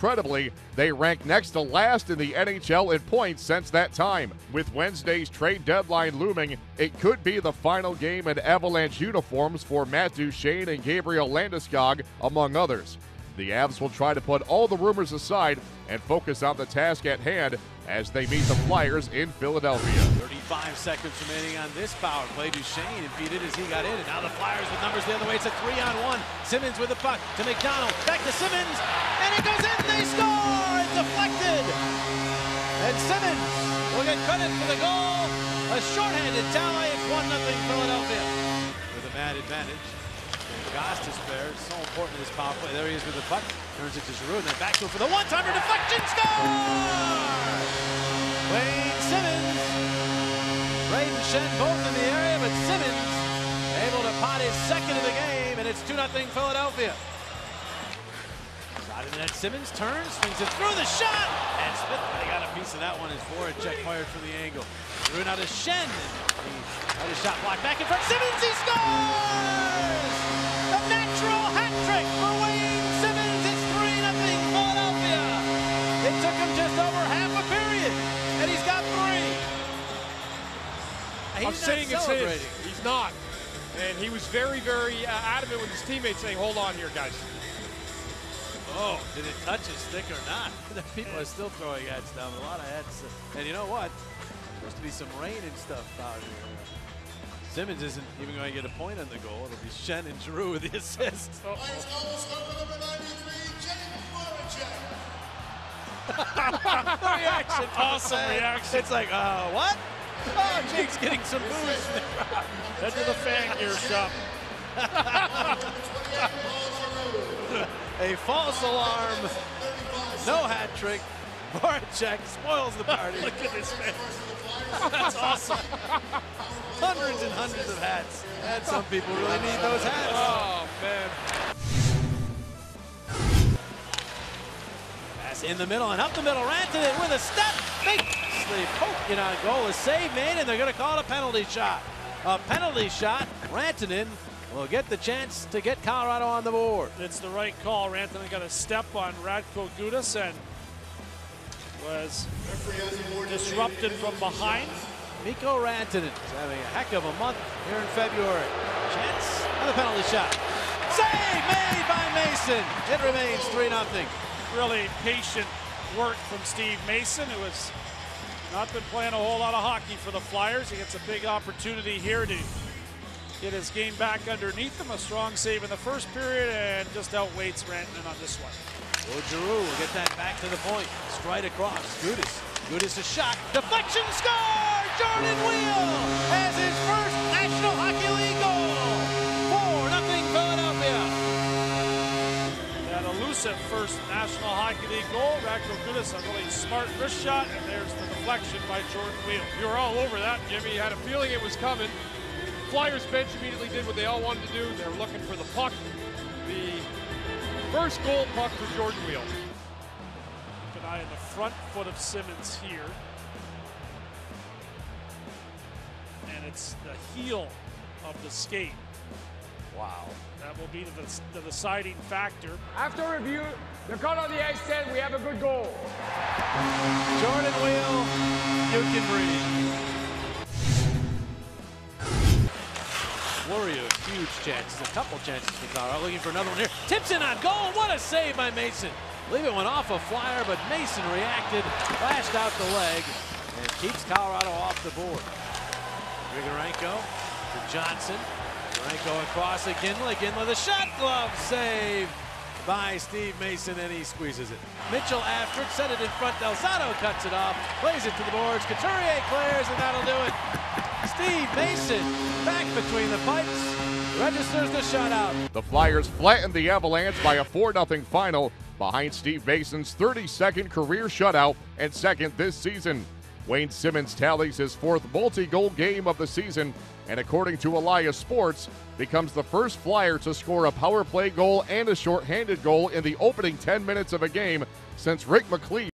incredibly, they rank next to last in the NHL in points since that time. With Wednesday's trade deadline looming, it could be the final game in Avalanche uniforms for Matt Duchene and Gabriel Landeskog, among others. The Avs will try to put all the rumors aside and focus on the task at hand as they meet the Flyers in Philadelphia. 35 seconds remaining on this power play. Duchene impeded as he got in, and now the Flyers with numbers the other way. It's a 3-on-1. Simmonds with the puck to McDonald. Back to Simmonds, and it goes in. They score! It's deflected. And Simmonds will get credit for the goal. A shorthanded tally. It's 1-0 Philadelphia with a mad advantage. Goss to spare. It's so important in this power play. There he is with the puck. Turns it to Giroux, and then back to him for the one-timer. Deflection, score! Wayne Simmonds. Braden Shen both in the area, but Simmonds able to pot his second of the game, and it's 2-0 Philadelphia. Side of the net, Simmonds turns, swings it through the shot, and Smith, they got a piece of that one as Voracek fired from the angle. Threw it out to Shen, and he had his shot blocked back in front. Simmonds, he scores! A natural hat trick for Wayne Simmonds. It's 3-0 Philadelphia. It took him just over half a period, and he's got 3. I'm saying it's his. He's not. And he was very, very adamant with his teammates saying, hold on here, guys. Oh, did it touch his stick or not? People are still throwing hats down. A lot of hats. And you know what? Supposed to be some rain and stuff out here. Simmonds isn't even going to get a point on the goal. It'll be Shen and Giroux with the assist. The reaction. Awesome reaction. It's like, what? Oh, Jake's getting some booze from the crowd. Head to the fan gear shop. A false alarm. No hat trick. Voracek spoils the party. Look at this man. That's awesome. Hundreds and hundreds of hats. And some people really need those hats. Oh, man. Pass in the middle and up the middle. Rantanen with a step. Nicely poking on goal. A save made, and they're going to call it a penalty shot. A penalty shot. Rantanen will get the chance to get Colorado on the board. It's the right call. Rantanen got a step on Radko Gudas and was disrupted from behind. Mikko Rantanen is having a heck of a month here in February. Chance on the penalty shot. Save made by Mason. It remains 3-0. Really patient work from Steve Mason, who has not been playing a whole lot of hockey for the Flyers. He gets a big opportunity here to get his game back underneath him. A strong save in the first period and just outweights Rantanen on this one. Well, Giroux will get that back to the point. Straight across. Gudas a shot. Deflection, score! Jordan Wheel has his first National Hockey League goal. 4-0 Philadelphia. That elusive first National Hockey League goal. Radko Gudas, a really smart wrist shot, and there's the deflection by Jordan Wheel. You were all over that, Jimmy. You had a feeling it was coming. Flyers bench immediately did what they all wanted to do. They were looking for the puck. The first goal puck for Jordan Wheel. Keep an eye on the front foot of Simmonds here. And it's the heel of the skate. Wow. That will be the deciding factor. After review, the call on the ice said we have a good goal. Jordan Wheel, you can breathe. Flurry of huge chances, a couple chances for Colorado. Looking for another one here. Tips in on goal. What a save by Mason. I believe it went off a flyer, but Mason reacted, flashed out the leg, and keeps Colorado off the board. Grigorenko to Johnson. Grigorenko across to Ginla. Ginla the shot glove save by Steve Mason, and he squeezes it. Mitchell after it, set it in front. Delzato cuts it off, plays it to the boards. Couturier clears, and that'll do it. Steve Mason back between the pipes, registers the shutout. The Flyers flattened the Avalanche by a 4-0 final behind Steve Mason's 32nd career shutout and second this season. Wayne Simmonds tallies his fourth multi-goal game of the season, and according to Elias Sports, becomes the first Flyer to score a power play goal and a shorthanded goal in the opening 10 minutes of a game since Rick McLeod